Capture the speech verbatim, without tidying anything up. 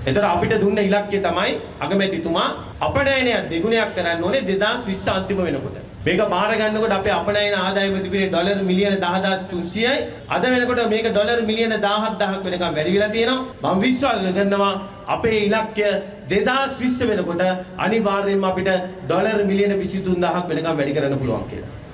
එතකොට අපිට දුන්න ඉලක්කය තමයි අගමැතිතුමා අපනයනය දෙගුණයක් කරන්න ඕනේ දෙදාස් විස්ස අන්තිම වෙනකොට. මේක බාර ගන්නකොට අපේ අපනයන ආදායම තිබුණේ ඩොලර් මිලියන දහදාස් තුන්සියයි. අද වෙනකොට මේක ඩොලර් මිලියන දහහත් දහසක් වෙනකම් වැඩි වෙලා තියෙනවා. මම විශ්වාස කරනවා අපේ ඉලක්කය දෙදාස් විස්ස වෙනකොට අනිවාර්යයෙන්ම අපිට ඩොලර් මිලියන විසි තුන් දහසක් වෙනකම් වැඩි කරන්න පුළුවන් කියලා.